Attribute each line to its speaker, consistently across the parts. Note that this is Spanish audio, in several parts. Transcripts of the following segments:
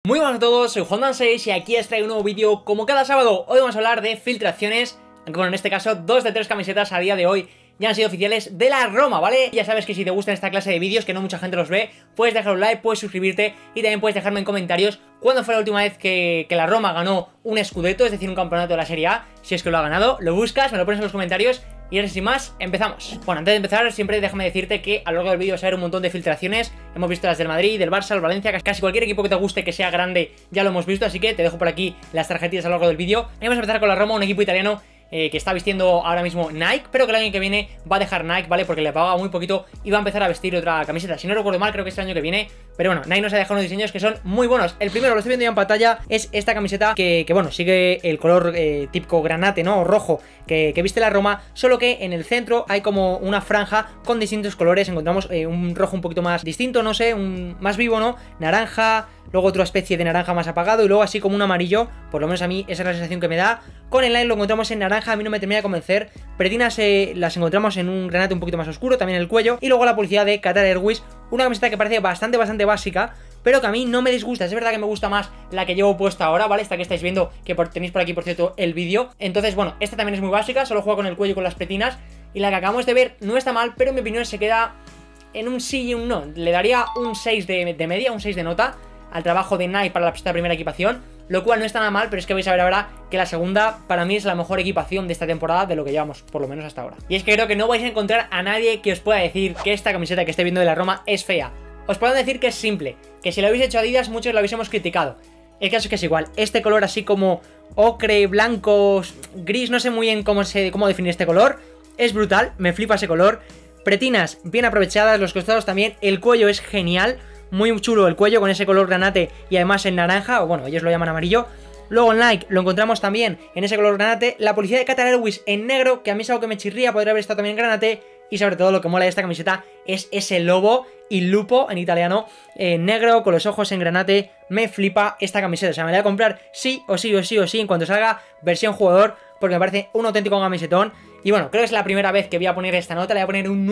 Speaker 1: Muy buenas a todos, soy Juan6 y aquí os traigo un nuevo vídeo como cada sábado. Hoy vamos a hablar de filtraciones, aunque bueno, en este caso 2 de 3 camisetas a día de hoy ya han sido oficiales de la Roma, ¿vale? Ya sabes que si te gustan esta clase de vídeos, que no mucha gente los ve, puedes dejar un like, puedes suscribirte y también puedes dejarme en comentarios cuándo fue la última vez que la Roma ganó un Scudetto, es decir, un campeonato de la Serie A. Si es que lo ha ganado, lo buscas, me lo pones en los comentarios. Y ahora sin más, empezamos. Bueno, antes de empezar, siempre déjame decirte que a lo largo del vídeo vas a ver un montón de filtraciones. Hemos visto las del Madrid, del Barça, el Valencia, casi cualquier equipo que te guste que sea grande ya lo hemos visto, así que te dejo por aquí las tarjetillas a lo largo del vídeo. Y vamos a empezar con la Roma, un equipo italiano que está vistiendo ahora mismo Nike, pero que el año que viene va a dejar Nike, ¿vale? Porque le pagaba muy poquito y va a empezar a vestir otra camiseta. Si no recuerdo mal, creo que es el año que viene, pero bueno, Nike nos ha dejado unos diseños que son muy buenos. El primero, lo estoy viendo ya en pantalla, es esta camiseta que bueno, sigue el color típico granate, ¿no? O rojo que viste la Roma, solo que en el centro hay como una franja con distintos colores. Encontramos un rojo un poquito más distinto, no sé, un más vivo, ¿no? Naranja, luego otra especie de naranja más apagado y luego así como un amarillo, por lo menos a mí esa es la sensación que me da. Con el line lo encontramos en naranja, a mí no me termina de convencer. Pretinas las encontramos en un granate un poquito más oscuro, también el cuello. Y luego la publicidad de Qatar Airways, una camiseta que parece bastante básica, pero que a mí no me disgusta. Es verdad que me gusta más la que llevo puesta ahora, ¿vale? Esta que estáis viendo, que tenéis por aquí, por cierto, el vídeo. Entonces, bueno, esta también es muy básica, solo juega con el cuello y con las pretinas. Y la que acabamos de ver no está mal, pero en mi opinión se queda en un sí y un no. Le daría un 6 de media, un 6 de nota al trabajo de Nike para esta primera equipación, lo cual no está nada mal, pero es que vais a ver ahora que la segunda para mí es la mejor equipación de esta temporada de lo que llevamos, por lo menos hasta ahora. Y es que creo que no vais a encontrar a nadie que os pueda decir que esta camiseta que estáis viendo de la Roma es fea. Os puedo decir que es simple, que si lo habéis hecho Adidas muchos lo hubiésemos criticado. El caso es que es igual, este color así como ocre, blanco, gris, no sé muy bien cómo definir este color, es brutal, me flipa ese color. Pretinas bien aprovechadas, los costados también, el cuello es genial. Muy chulo el cuello con ese color granate y además en naranja, o bueno, ellos lo llaman amarillo. Luego en Nike lo encontramos también en ese color granate. La publicidad de Qatar Airways en negro, que a mí es algo que me chirría, podría haber estado también en granate. Y sobre todo lo que mola de esta camiseta es ese lobo y lupo en italiano en negro con los ojos en granate. Me flipa esta camiseta, o sea, me la voy a comprar sí o sí en cuanto salga versión jugador, porque me parece un auténtico camisetón. Y bueno, creo que es la primera vez que voy a poner esta nota, le voy a poner un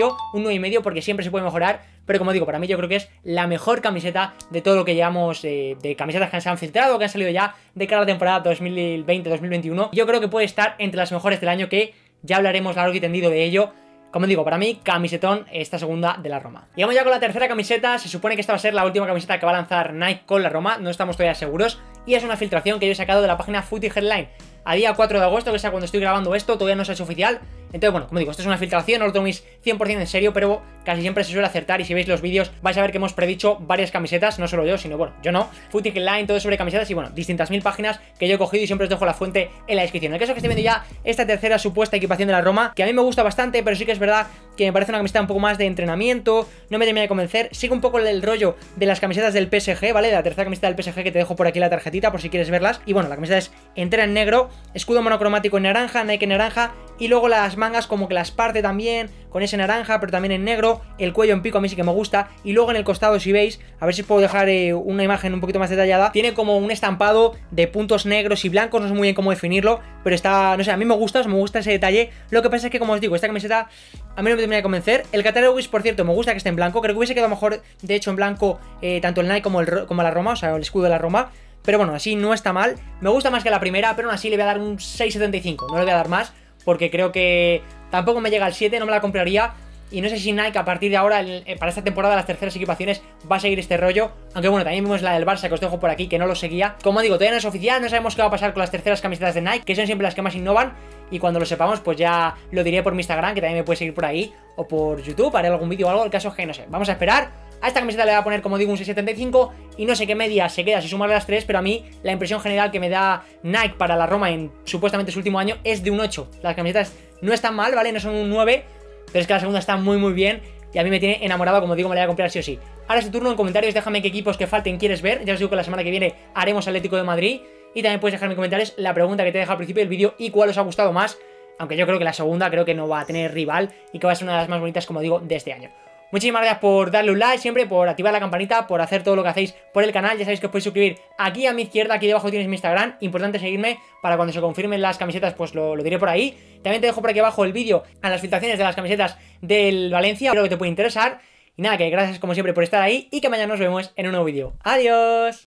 Speaker 1: 9,5, porque siempre se puede mejorar. Pero como digo, para mí yo creo que es la mejor camiseta de todo lo que llevamos de camisetas que se han filtrado, que han salido ya de cara a la temporada 2020-2021. Yo creo que puede estar entre las mejores del año, que ya hablaremos largo y tendido de ello. Como digo, para mí, camisetón esta segunda de la Roma. Y vamos ya con la tercera camiseta. Se supone que esta va a ser la última camiseta que va a lanzar Nike con la Roma. No estamos todavía seguros. Y es una filtración que yo he sacado de la página Footy Headline a día 4 de agosto, que es cuando estoy grabando esto, todavía no se ha hecho oficial. Entonces, bueno, como digo, esto es una filtración, no lo toméis 100% en serio, pero casi siempre se suele acertar. Y si veis los vídeos vais a ver que hemos predicho varias camisetas, no solo yo, sino bueno, yo no, Footy Headline, todo sobre camisetas y bueno, distintas mil páginas que yo he cogido y siempre os dejo la fuente en la descripción. En el caso que estoy viendo ya esta tercera supuesta equipación de la Roma, que a mí me gusta bastante, pero sí que es verdad que me parece una camiseta un poco más de entrenamiento, no me termina de convencer. Sigo un poco el rollo de las camisetas del PSG, ¿vale? De la tercera camiseta del PSG, que te dejo por aquí la tarjetita por si quieres verlas. Y bueno, la camiseta es entera en negro, escudo monocromático en naranja, Nike en naranja, y luego las mangas como que las parte también con ese naranja, pero también en negro. El cuello en pico a mí sí que me gusta. Y luego en el costado, si veis, a ver si os puedo dejar una imagen un poquito más detallada, tiene como un estampado de puntos negros y blancos, no sé muy bien cómo definirlo, pero está, no sé, a mí me gusta ese detalle. Lo que pasa es que, como os digo, esta camiseta a mí no me termina de convencer. El Qatar Airways, por cierto, me gusta que esté en blanco. Creo que hubiese quedado mejor, de hecho, en blanco tanto el Nike como la Roma, o sea, el escudo de la Roma. Pero bueno, así no está mal. Me gusta más que la primera, pero aún así le voy a dar un 6,75. No le voy a dar más, porque creo que tampoco me llega al 7, no me la compraría. Y no sé si Nike a partir de ahora, para esta temporada, las terceras equipaciones, va a seguir este rollo. Aunque bueno, también vimos la del Barça, que os dejo por aquí, que no lo seguía. Como digo, todavía no es oficial, no sabemos qué va a pasar con las terceras camisetas de Nike, que son siempre las que más innovan. Y cuando lo sepamos, pues ya lo diré por mi Instagram, que también me puedes seguir por ahí, o por YouTube, haré algún vídeo o algo. El caso es que no sé, vamos a esperar. A esta camiseta le voy a poner, como digo, un 6,75 y no sé qué media se queda si sumarle las 3, pero a mí la impresión general que me da Nike para la Roma en supuestamente su último año es de un 8. Las camisetas no están mal, ¿vale? No son un 9, pero es que la segunda está muy bien y a mí me tiene enamorado, como digo, me la voy a comprar sí o sí. Ahora es tu turno, en comentarios déjame qué equipos que falten quieres ver. Ya os digo que la semana que viene haremos Atlético de Madrid y también puedes dejarme en comentarios la pregunta que te he dejado al principio del vídeo y cuál os ha gustado más, aunque yo creo que la segunda creo que no va a tener rival y que va a ser una de las más bonitas, como digo, de este año. Muchísimas gracias por darle un like siempre, por activar la campanita, por hacer todo lo que hacéis por el canal. Ya sabéis que os podéis suscribir aquí a mi izquierda, aquí debajo tienes mi Instagram. Importante seguirme para cuando se confirmen las camisetas, pues lo diré por ahí. También te dejo por aquí abajo el vídeo a las filtraciones de las camisetas del Valencia, creo que te puede interesar. Y nada, que gracias como siempre por estar ahí y que mañana nos vemos en un nuevo vídeo. ¡Adiós!